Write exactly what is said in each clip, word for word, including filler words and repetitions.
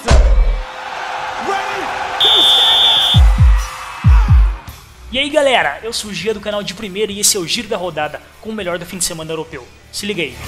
E aí galera, eu sou o Gia do canal De Primeira e esse é o Giro da Rodada com o melhor do fim de semana europeu. Se liga aí.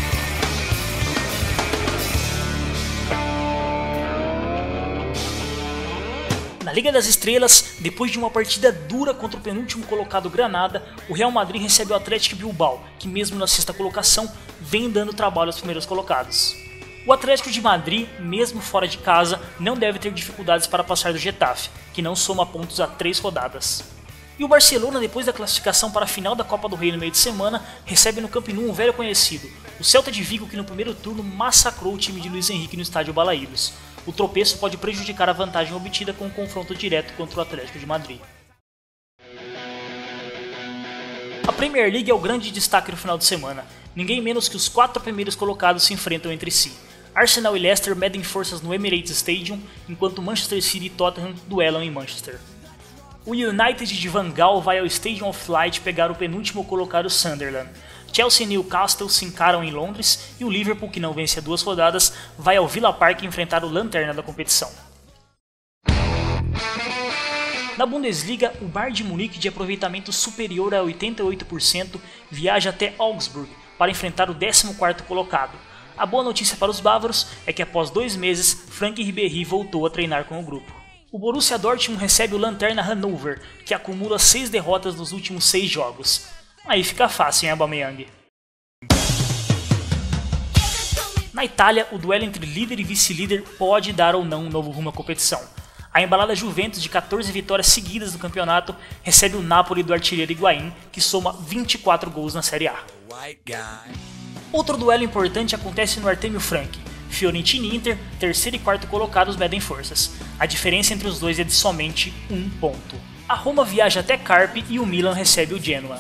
Na Liga das Estrelas, depois de uma partida dura contra o penúltimo colocado Granada, o Real Madrid recebe o Atlético Bilbao, que mesmo na sexta colocação, vem dando trabalho aos primeiros colocados. O Atlético de Madrid, mesmo fora de casa, não deve ter dificuldades para passar do Getafe, que não soma pontos há três rodadas. E o Barcelona, depois da classificação para a final da Copa do Rei no meio de semana, recebe no Camp Nou um velho conhecido, o Celta de Vigo, que no primeiro turno massacrou o time de Luis Henrique no estádio Balaídos. O tropeço pode prejudicar a vantagem obtida com o confronto direto contra o Atlético de Madrid. A Premier League é o grande destaque do final de semana. Ninguém menos que os quatro primeiros colocados se enfrentam entre si. Arsenal e Leicester medem forças no Emirates Stadium, enquanto Manchester City e Tottenham duelam em Manchester. O United de Van Gaal vai ao Stadium of Light pegar o penúltimo colocado Sunderland. Chelsea e Newcastle se encaram em Londres e o Liverpool, que não vence há duas rodadas, vai ao Villa Park enfrentar o lanterna da competição. Na Bundesliga, o Bayern de Munique, de aproveitamento superior a oitenta e oito por cento, viaja até Augsburg para enfrentar o décimo quarto colocado. A boa notícia para os bávaros é que após dois meses, Frank Ribéry voltou a treinar com o grupo. O Borussia Dortmund recebe o lanterna Hannover, que acumula seis derrotas nos últimos seis jogos. Aí fica fácil, hein, Aubameyang? Na Itália, o duelo entre líder e vice-líder pode dar ou não um novo rumo à competição. A embalada Juventus, de quatorze vitórias seguidas no campeonato, recebe o Napoli do artilheiro Higuaín, que soma vinte e quatro gols na Série A. Outro duelo importante acontece no Artemio Franchi. Fiorentina e Inter, terceiro e quarto colocados, medem forças. A diferença entre os dois é de somente um ponto. A Roma viaja até Carpi e o Milan recebe o Genoa.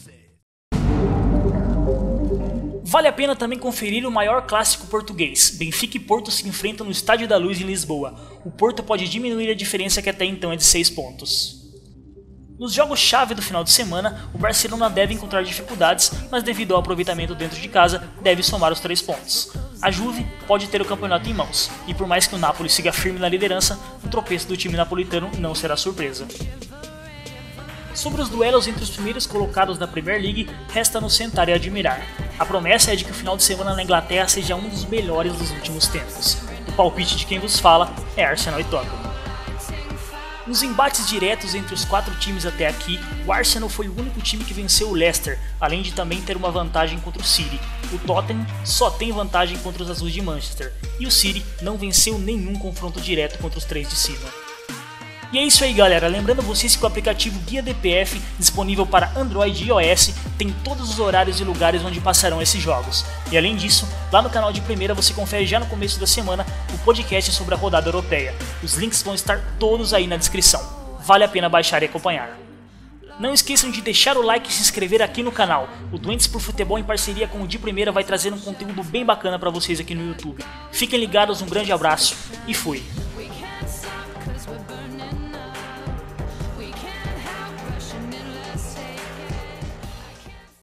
Vale a pena também conferir o maior clássico português. Benfica e Porto se enfrentam no Estádio da Luz em Lisboa. O Porto pode diminuir a diferença, que até então é de seis pontos. Nos jogos-chave do final de semana, o Barcelona deve encontrar dificuldades, mas devido ao aproveitamento dentro de casa, deve somar os três pontos. A Juve pode ter o campeonato em mãos, e por mais que o Napoli siga firme na liderança, o tropeço do time napolitano não será surpresa. Sobre os duelos entre os primeiros colocados da Premier League, resta nos sentar e admirar. A promessa é de que o final de semana na Inglaterra seja um dos melhores dos últimos tempos. O palpite de quem vos fala é Arsenal e Tottenham. Nos embates diretos entre os quatro times até aqui, o Arsenal foi o único time que venceu o Leicester, além de também ter uma vantagem contra o City. O Tottenham só tem vantagem contra os azuis de Manchester, e o City não venceu nenhum confronto direto contra os três de cima. E é isso aí galera, lembrando vocês que o aplicativo Guia D P F, disponível para Android e iOS, tem todos os horários e lugares onde passarão esses jogos. E além disso, lá no canal De Primeira você confere já no começo da semana o podcast sobre a rodada europeia. Os links vão estar todos aí na descrição. Vale a pena baixar e acompanhar. Não esqueçam de deixar o like e se inscrever aqui no canal. O Doentes por Futebol, em parceria com o De Primeira, vai trazer um conteúdo bem bacana para vocês aqui no YouTube. Fiquem ligados, um grande abraço e fui!